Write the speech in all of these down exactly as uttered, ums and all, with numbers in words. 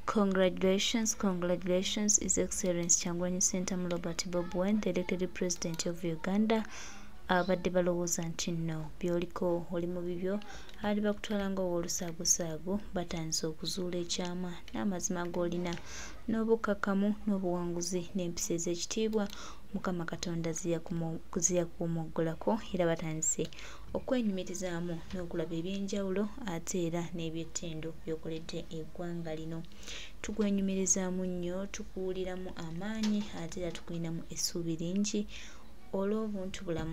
Congratulations, congratulations, His Excellency Kyangulanyi Ssentamu Robert Bobi Wine, the elected President of Uganda. Abadde balowooza nti nno byoliko oli mu bibyo ali bakutwala nga ow'olusaago-saago batandise okuzuula ekyama n'amazima g'olina n'obukkakkamu n'obuwanguzi n'empisa ez'ekitiibwa Mukama Katonda ziyakumoggolako era batandise okwenyumirizaamu n'okulaba eby'enjawulo ate era n'eby'ettendo by'okoledde eggwanga lino. Tugwenyumirizaamu nnyo, tukuwuliramu amaanyi ate era tukulinamu essuubi lingi olw'obuntu bulamu.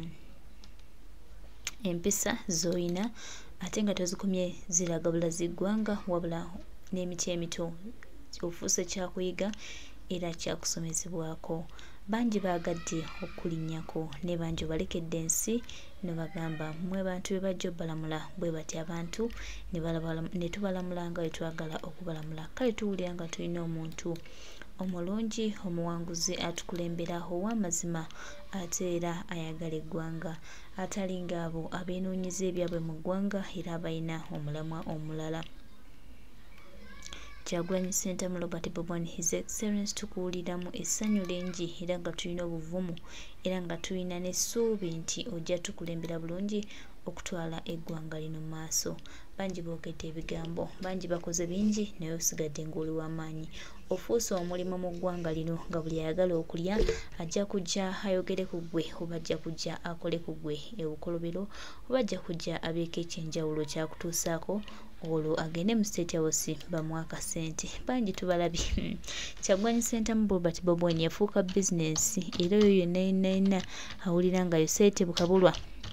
Empisa zoyina ate nga tozikomye ziraga bulazi ggwanga wabula n'emiti emito ofuuse kyakuyiga era kyakusomezebwako. Bangi baagadde okulinnyako ne bangi obalekedde ensi ne bagamba mmwe bantu be bajja obbalamula bwe bati abantu ne tubalamula nga bwe twagala okubalamula. Kale tuwulira nga tulina omuntu omulungi omuwanguzi atukulembera ow'amazima ate era ayagala eggwanga atalinga abo abeenuunyiza ebyabwe mu ggwanga era abalina omulamwa omulala. Kyagulanyi Ssentamu Robert Bobi Wine, His Excellency, tukuwuliramu essanyu lingi era nga tulina obuvumu era nga tulina n'essuubi nti ojja tukulembera bulungi okutwala eggwanga lino mu maaso. Bangi boogedde ebigambo, bangi bakoze bingi naye osigadde ng'oli w'amaanyi. Ofuuse omulimu mu ggwanga lino nga buli ayagala okulya ajja kujja ayogere ku ggwe oba ajja kujja akole ku ggwe obukolobero oba ajja kujja abeeko ekyenjawulo kyakutuusaako olwo agende mu State House bamuwa akasente. Bangi tubalabye. Kyagulanyi Ssentamu Robert Bobi Wine yafuuka bizinensi era oyo yonna yenna yenna awulira nga yo sente bukabulwa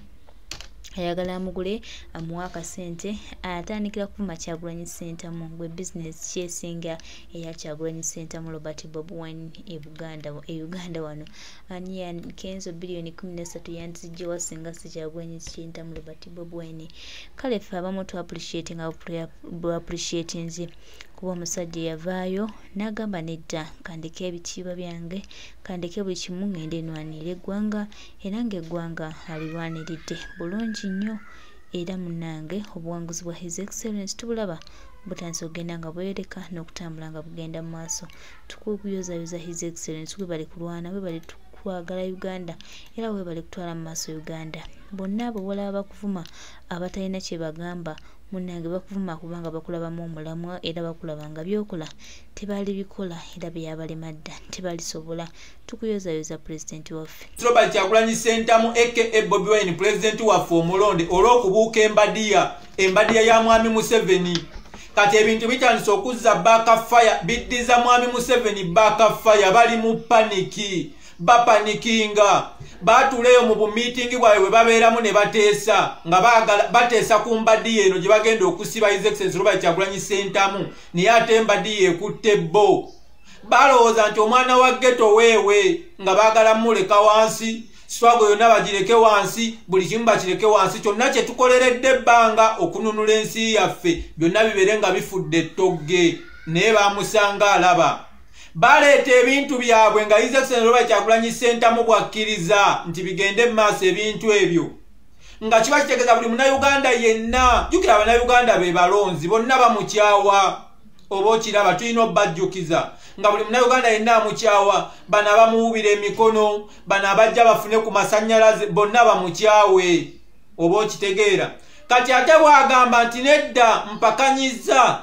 ayagala amugule amuwa akasente atandikira kuvuma Kyagulanyi Ssentamu gwe bizinesi kyesinga eya Kyagulanyi Ssentamu Robert Bobi Wine e Buganda e Uganda wano ani ya KNZO biliyoni kumi na ssatu yanzijje wasinga si Kyagulanyi Ssentamu Robert Bobi Wine. Kale ffe abamu tu appreciating abo appreciating nzi kuba omusajja yavaayo n'agamba nedda kandeke ebitiibwa byange kandeke buli kimu ngende nwanirira eggwanga era ng'eggwanga alirwaniridde bulungi nnyo era munnange obuwanguzi bwa His Excellency tubulaba butandise okugenda nga bwereka n'okutambula nga bugenda mu maaso. Tukuyozayoza His Excellency gwe bali kulwana bwe bali kwagala Uganda era bwe bali kutwala mu maaso Uganda. Bonna abo balaba bakuvuma abatalina kye bagamba munnange bakuvuma kubanga bakulabamu omulamwa era bakulaba nga byokola tebali bikola era byabalema dda tebalisobola. Tukuyozayoza Pulezidenti waffe Robert Kyagulanyi Ssentamu aka Bobi Wine Pulezidenti waffe omulonde olw'okubuuka embadiya embadiya ya mwami Museveni. Kati ebintu bitandise okuzza backfire biddiza mwami Museveni backfire bali mu paniki bapanikinga batuleyo mu bumeeting bwawe bwe babeeramu ne bateesa nga baagala bateesa ku mbadiya eno gye bagenda okusiba His Excellency Robert Kyagulanyi Ssentamu naye ate embadiya ekutte bo. Balowooza nti omwana wa ghetto weewe nga baagala muleka wansi swago yonna bagireke wansi buli kimu bakireke wansi kyonna kye tukoleredde ebbanga okununula ensi yaffe byonna bibeere nga bifudde ettogge naye bamusanga alaba. Baleeta ebintu byabwe nga His Excellency Robert Kyagulanyi Ssentamu bwakkiriza nti bigende mu maaso ebintu ebyo nga kiba kitegeeza buli munnayuganda yenna. Jjukira abannayuganda be balonzi bonna bamukyawa oba okiraba tulina obbajjukiza nga buli munnayuganda yenna amukyawa. Bano abamuwubira emikono bano abajja bafune ku masannyalaze bonna bamukyawe oba okitegeera. Kati ate bwagamba nti nedda mpakanyiza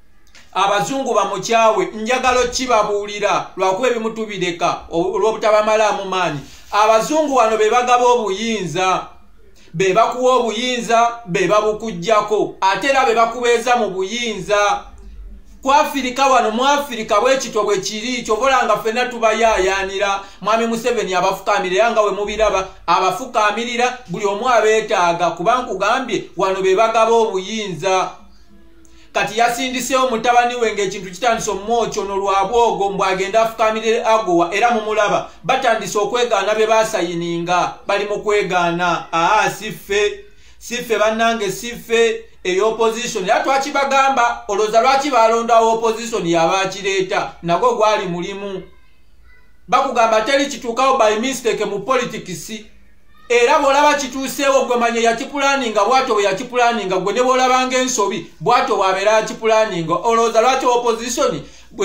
abazungu bamukyawe njagalo kibabuulira lwakuba ebimu tubireka olw'obutabamalaamu maanyi. Abazungu wano be bagaba obuyinza be bakuwa obuyinza be babukujjako ate era be bakubeeza mu buyinza. Ku Afirika wano mu Afirika bwekito bwe kiri kyobolanga ffenna tubayaayaanira mwami Museveni abafukaamirira nga we mubiraba abafukaamirira buli omu abeetaaga kuba nkugambye wano be bagaba obuyinza. Kati yasindiseewo mutabani we ng'ekintu kitandise omumwokyono lwa bwogo mbw agenda afukaamirire agowa era mumulaba batandise okwegaana be baasayininga bali mu kwegaana. Aa siffe siffe bannange siffe ey'opposition era twakibagamba olowooza lwaki balondawo opposition yabakireeta nagwo gwali mulimu. Bakugamba teri kituukawo by mistake mu politics era bw'olaba kituuseewo gwe manye yakipulaninga bw'atyo bwe yakipulaninga gwe ne bw'olabanga ensobi bw'atyo bw'abeera yakipulaninga olowooza lwaki opposition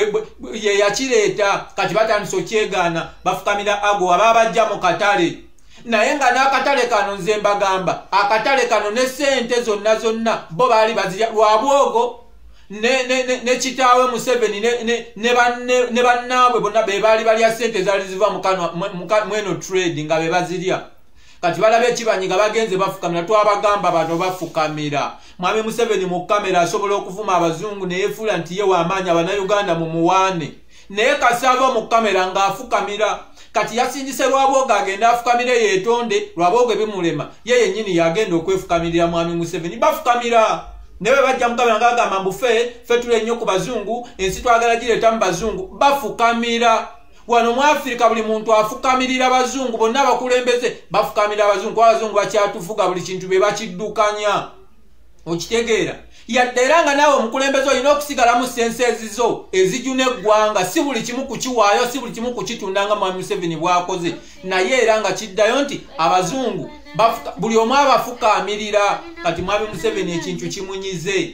ye yakireeta kati batandise okyegaana bafukamira AGOA baba bajja mu katale naye nga n'akatale kano nze mbagamba akatale kano ne ssente zonna zonna bo baali bazirya lwa bwogo ne ne ne kitaawe Museveni ne ne ne bannaabwe bonna be baali balya ssente zaali ziva mu eno trade nga be bazirya kati balabe ekibanyiga bagenze bafukamira twabagamba bano bafukamira mwami Museveni mu kamera asobola okuvuma abazungu ne yefuula nti ye w'amaanyi Abannayuganda mu muwaane naye kasava mu kamera ng'afukamira kati yasindise Lwabwogo agenda afukamire yeetonde Lwabwogo bimulema ye yennyini yagenda okwefukamirira mwami Museveni bafukamira ne bwe bajja mu kamera ng'agamba mbu ffe ffe tule nnyo ku bazungu ensi twagala gireeta mu bazungu bafukamira wano mu Afrika buli muntu afukamirira bazungu bonna bakulembeze bafukamira abazungu kwa abazungu bakyatufuga buli kintu be bakiddukanya okitegeera yadde era nga naawe omukulembeze olina okusigalamu sense ezizo ezijuna eggwanga si buli kimu kukiwaayo si buli kimu kukitunda nga mwami Museveni bw'akoze naye era nga kiddayo nti abazungu buli omu abafukamirira kati mwami Museveni ekintu kimunyize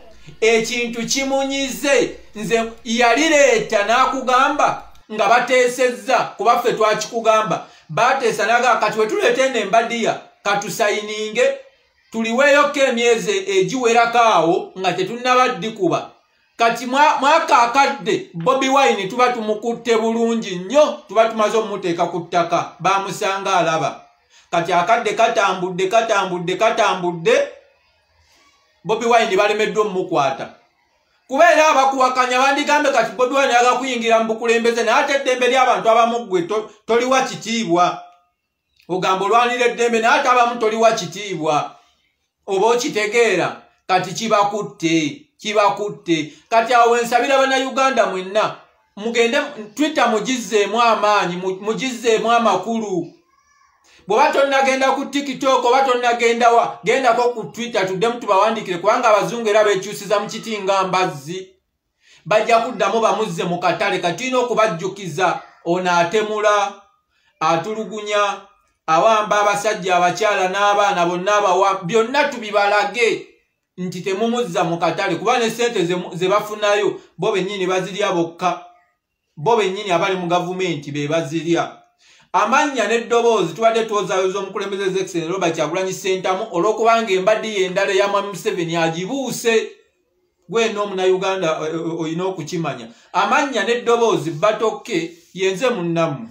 ekintu kimunyize nze yalireeta n'akugamba nga bateesezza kuba ffe twakikugamba bateesa naga kati we tuleeta eno embadiya katusayininge tuliweeyoko emyezi egiwerako awo nga tetunnabadikuba kati mwaka akadde Bobi Wine tuba tumukutte bulungi nnyo tuba tumaze omumuteeka ku ttaka bamusanga alaba kati akadde katambudde katambudde katambudde Bobi Wine balemeddwa omumukwata kubeera abakuwakanya bandigambe kati Bobi Wine yaga kuyingira mu bukulembeze naye ate eddembe ly'abantu abamu ggwe toliwa kitiibwa ogamba olwanira eddembe naye ate abamu toliwa kitiibwa oba okitegeera kati kibakutte kibakutte kati awo ensabira Bannayuganda mwenna mugende Twitter mugizzeemu amaanyi mugizzeemu amakulu bw'oba tonnagenda ku TikTok oba tonnagenda wa gendako ku Twitter tuddemu tubawandikire kubanga abazungu era beekyusiza mu kiti nga mbazzi bajja kuddamu bamuzze mu katale kati tulina okubajjukiza ono atemula atulugunya awamba abasajja abakyala n'abaana bonna abawa byonna tubibalage nti temumuzza mu katale kuba ne ssente ze bafunayo bo bennyini bazirya bokka bo bennyini abali mu gavumenti be bazirya amannya n'eddoboozi tubadde twozaayoza omukulembeze Excellence Robert Kyagulanyi Ssentamu olw'okubanga embadde y'endala ya mwami Museveni agibuuse gweno Omunnayuganda olina okukimanya amannya n'eddoboozi batokke yenze munnamu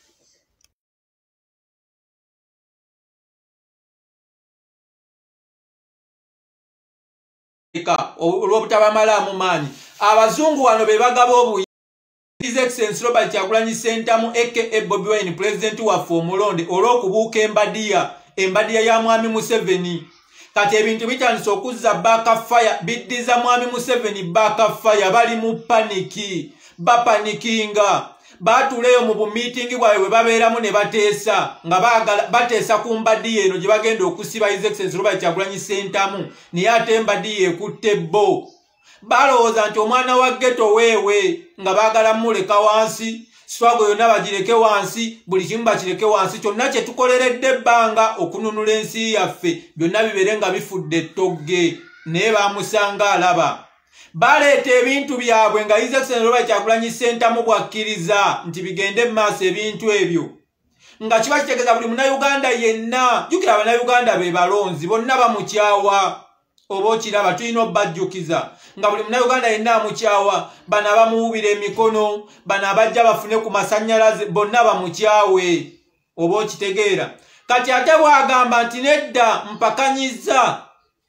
olw'obutabamala maanyi abazungu wano be bagaba obuyi His Excellency Robert Kyagulanyi Ssentamu aka Bobi Wine President waffe omulonde olw'okubuuka embadiya embadiya ya mwami Museveni kati ebintu bitandise okuzza backfire biddiza mwami Museveni backfire bali mu paniki bapanikinga batuleyo mu bumiitingi bwabwe bwe babeeramu ne bateesa nga baagala bateesa ku mbadiya eno gye bagenda okusiba His Excellency Robert Kyagulanyi Ssentamu naye ate embadiya ekutte bo balowooza nti omwana wa ghetto weewe nga baagala muleka wansi swago yonna bagireke wansi buli kimu bakireke wansi kyonna kye tukoleredde ebbanga okununula ensi yaffe byonna bibeere nga bifudde ettogge naye bamusanga alaba baleeta ebintu byabwe nga His Excellency Robert Kyagulanyi Ssentamu bwakkiriza nti bigende mu maaso ebintu ebyo nga kiba kitegeeza buli Munnayuganda yenna jjukira Abannayuganda be balonzi bonna bamukyawa oba okiraba tulina obbajjukiza nga buli Munnayuganda yenna amukyawa bano abamuwubira emikono bano abajja bafune ku masannyalaze bonna bamukyawe oba okitegeera kati ate bwagamba nti nedda mpakanyiza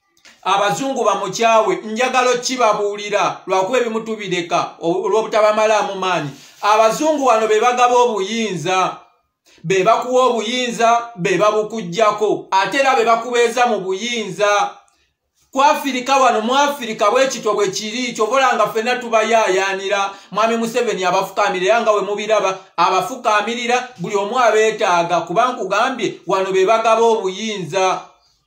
abazungu bamukyawe njagalo kibabuulira lwakuba ebimu tubireka olw'obutabamalaamu maanyi abazungu wano be bagaba obuyinza be bakuwa obuyinza be babukuggyako ate era be bakubeeza mu buyinza ku Afirika wano mu Afirika bwekityo bwe kiri kyobolanga ffenna tubayaayaanira mwami Museveni abafukamirira nga we mubiraba abafukaamirira buli omu abeetaaga kuba nkugambye wano be bagaba obuyinza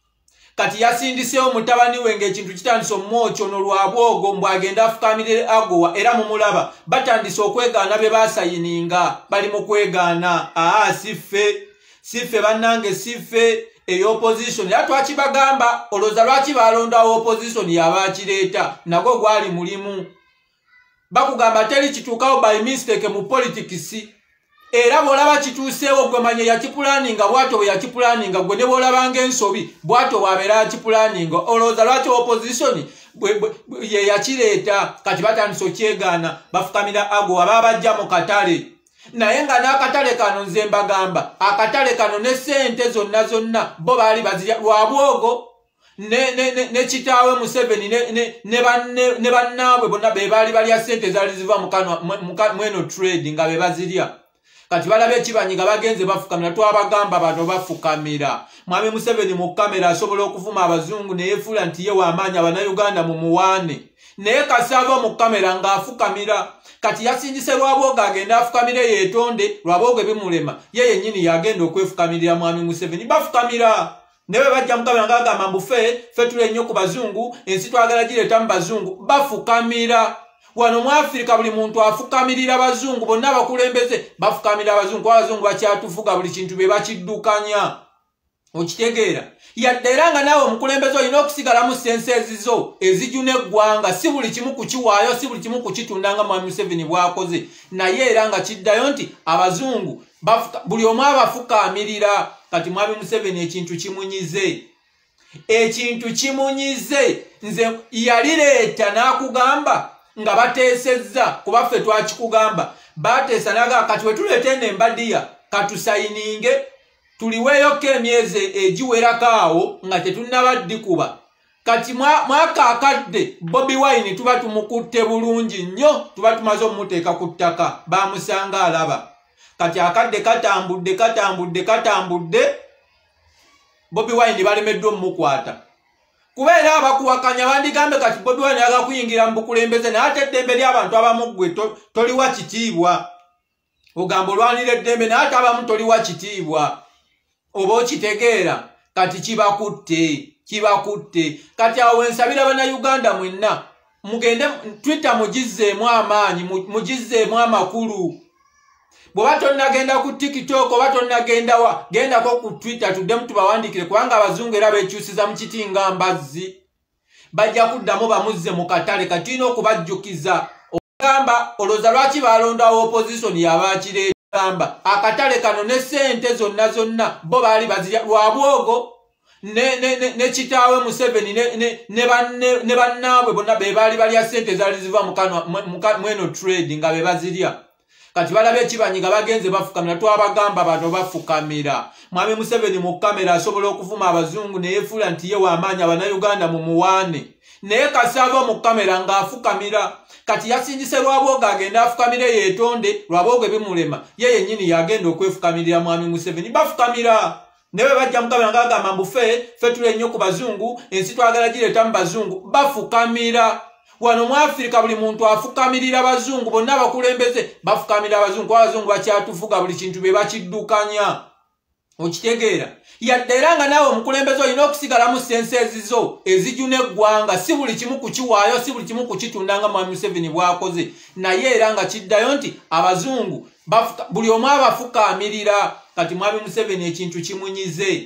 kati yasindiseewo mutabani we ng'ekintu kitandise omumwokyono Lwabwogo mbw agenda afukaamirire AGOA era mumulaba batandise okwegaana be baasayininga bali mu kwegaana aa si ffe sife bannange sife ey'opposition era twakibagamba olowooza lwaki balondawo opposition yabakireeta nagwo gwali mulimu bakugamba teri kituukawo by mistake mu politics era bw'olaba kituuseewo gwe manye yakipulaninga bw'atyo bwe yakipulaninga gwe ne bw'olabanga ensobi bw'atyo bw'abeera yakipulaninga olowooza lwaki opposition ye yakireeta kati batandise okyegaana bafukamira ago aba bajja mu katale naye nga n'akatale kano nze mbagamba akatale kano ne ssente zonna zonna bo baali bazirya lwa bwogo ne kitaawe Museveni ne bannaabwe bonna be baali balya ssente zaali ziva mweno trade nga be bazirya kati balaba ekibanyiga bagenze bafukamira twabagamba bano bafukamira mwami Museveni mu kamera asobola okuvuma abazungu neyefuula nti ye w'amaanyi abannayuganda mu muwaane naye kasaava mu kamera ng'afukamira kati yasindise lwabwoga agenda afukamire yeetonde lwabwoga bimulema ye yennyini yagenda okwefukamirira mwami Museveni bafukamira newe bajja mu kamera ng'agamba mbu ffe ffe tule nnyo ku bazungu ensi twagala gireeta mu bazungu bafukamira wano mu Afrika buli muntu afukamirira abazungu bonna abakulembeze bafukamira abazungu abazungu bakyatufuga buli kintu be bakiddukanya okitegeera yadde era nga naawe omukulembeze olina okusigalamu sense ezizo ezijuna eggwanga si buli kimu kukiwaayo si buli kimu kukitunda nga mwami Museveni bw'akoze naye era nga kiddayo nti abazungu buli omu abafukamirira kati mwami Museveni ekintu kimunyize ekintu kimunyize nze yalireeta n'akugamba nga bateesezza kuba ffe twakikugamba bateesa naga kati we tuleeta eno embadiya katusayininge tuliweeyoko emyezi egiwerako awo nga tetunnaba ddikuba kati mwaka akadde Bobi Wine tuba tumukutte bulungi nnyo tuba tumaze omumuteeka ku ttaka bamusanga alaba kati akadde katambudde katambudde katambudde Bobi Wine balemeddwa omumukwata kubeera abakuwakanya bandigambe kati Bobi Wine ayaga kuyingira mu bukulembeze naye ate eddembe ly'abantu abamu ggwe toliwa kitiibwa ogamba olwanira eddembe naye ate abamu toliwa kitiibwa oba okitegeera kati kibakutte kibakutte kati awo wensabira bannayuganda mwenna mugende Twitter mugizzeemu amaanyi mugizzeemu amakulu bw'oba tonnagenda ku TikTok oba tonnagenda wa gendako ku Twitter tuddemu tubawandikire kubanga abazungu era beekyusiza mu kiti nga mbazzi bajja kuddamu bamuzze mu katale kati tulina okubajjukiza ogamba olowooza lwaki balondawo opposition yabakireeta gamba akatale kano ne ssente zonna zonna bo baali bazirya lwa bwogo ne kitaawe Museveni ne bannaabwe bonna be baali balya ssente zaali ziva mweno trade nga be bazirya kati balaba ekibanyiga bagenze bafukamira twabagamba bano bafukamira mwami Museveni mu kamera asobola okuvuma abazungu neyefuula nti ye w'amaanyi abannayuganda mu muwaane naye kasaava mu kamera ng'afukamira kati yasindise lwabwoga agenda afukamire yeetonde lwabwoga bimulema ye yennyini yagenda okwefukamirira mwami Museveni bafukamira newe bajja mu kamera ng'agamba mbu ffe ffe tule nnyo ku bazungu ensi twagala gireeta mu bazungu bafukamira wano mu Afrika buli muntu afukamirira abazungu bonna abakulembeze bafukamirira abazungu abazungu bakyatufuga buli kintu be bakiddukanya okitegeera yadde era nga naawe omukulembeze olina okusigalamu sense ezizo ezijuna eggwanga si buli kimu kukiwaayo si buli kimu kukitunda nga mwami Museveni bw'akoze naye era nga kiddayo nti abazungu buli omu abafukamirira kati mwami Museveni ekintu kimunyize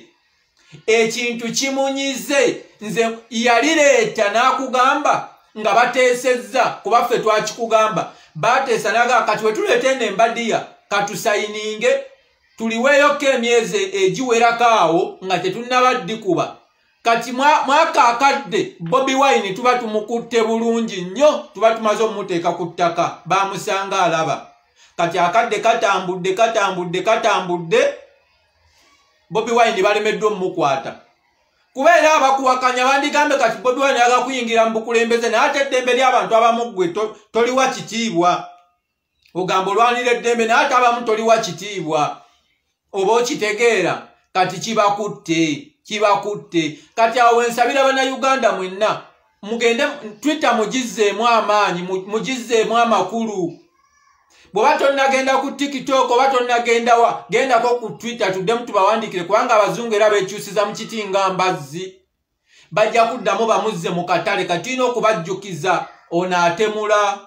ekintu kimunyize nze yalireeta n'akugamba nga bateesezza kuba ffe twakikugamba bateesa naga kati we tuleeta eno embadiya katusayininge tuliweeyoko emyezi egiwerako awo nga tetunnaba ddikuba kati mwaka akadde Bobi Wine tuba tumukutte bulungi nnyo tuba tumaze omumuteeka ku ttaka bamusanga alaba kati akadde katambudde katambudde katambudde Bobi Wine balemeddwa omumukwata kubeera abakuwakanya bandigambe kati Bobi Wine ayaga kuyingira mu bukulembeze naye ate eddembe ly'abantu abamu ggwe toliwa kitiibwa ogamba olwanira eddembe naye ate abamu toliwa kitiibwa oba okitegeera kati kibakutte kibakutte kati awo wensabira bannayuganda mwenna mugende Twitter mugizzeemu amaanyi mugizzeemu amakulu bw'oba tonnagenda ku TikTok oba tonnagenda wa gendako ku Twitter tuddemu tubawandikire kubanga abazungu era beekyusiza mu kiti nga mbazzi bajja kuddamu bamuzze mu katale kati tulina okubajjukiza ono atemula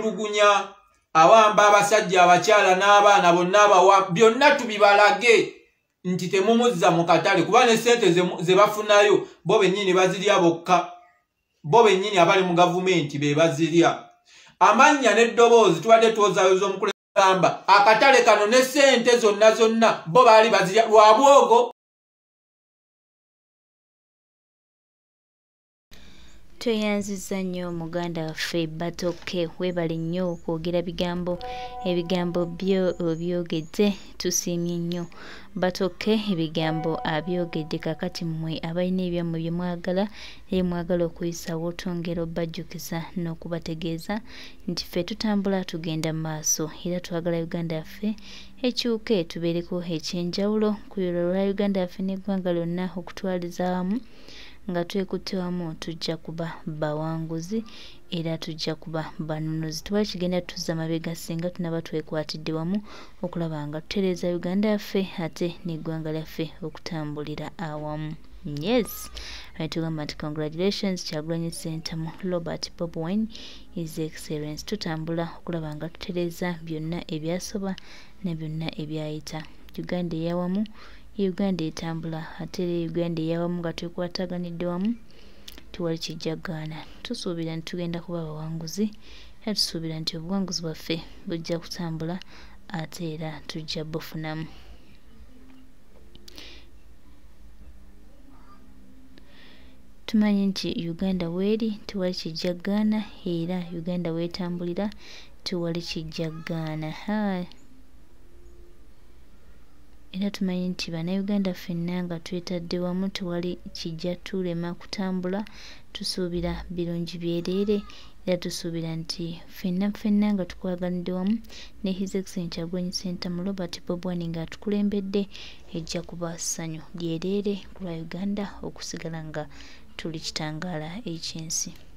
atulugunya awamba abasajja abakyala n'abaana bonna abawa byonna tubibalage nti temumuzza mu katale kuba ne ssente ze bafunayo bo bennyini bazirya bokka, bo bennyini abali mu gavumenti be bazirya. Amannya n'eddoboozi tubadde tuwozaayoza omukulembeze gamba akatale kano ne ssente zonna zonna bo baali bazirya lwa bwogo. Tweyanziza nnyo muganda waffe Batoke, weebale nnyo okwogera bigambo ebigambo byo obyogedde, tusiimye nnyo Batoke, ebigambo abyogedde. Kakati mmwe abalina ebyammwe bye mwagala naye mwagala okuyisa wotongera obajjukiza n'okubategeeza nti ffe tutambula tugenda mu maaso era twagala Uganda yaffe ekyuke tubeereko ekyenjawulo ku lulwo lwa Uganda yaffe n'eggwanga lyonna okutwaliza wamu nga twekutte wamu tujja kuba bawanguzi era tujja kuba banunuzi. Twali kigenda tuzza mabega singa tunaba twekwatidde wamu okulaba nga tutereeza Uganda yaffe ate n'eggwanga lyaffe okutambulira awamu. Yes, tugamba nti congratulations Kyagulanyi Ssentamu Robert Bobi Wine, His Excellence. Tutambula okulaba nga tutereeza byonna ebyasoba ne byonna ebyayita. Uganda eyawamu Uganda etambula ate Uganda eyawamu nga twekwataganidde wamu tuwali kijjagaana. Tusuubira nti tugenda kuba bawanguzi era tusuubira nti obuwanguzi bwaffe bujja kutambula ate era tujja bufunamu. Tumanyi nti Uganda weeri tewali kijjagaana era Uganda weetambulira tewali kijjagaana. Hai era tumanyi nti bannayuganda ffenna nga twetadde wamu tewali kijja tulema kutambula. Tusuubira birungi byereere era tusuubira nti ffenna ffenna nga tukwaganidde wamu ne His Excellence Kyagulanyi Ssentamu Robert Bobi Wine nga atukulembedde ejja kuba ssanyu lyereere ku lwa Uganda okusigala nga tuli kitangaala ekyensi.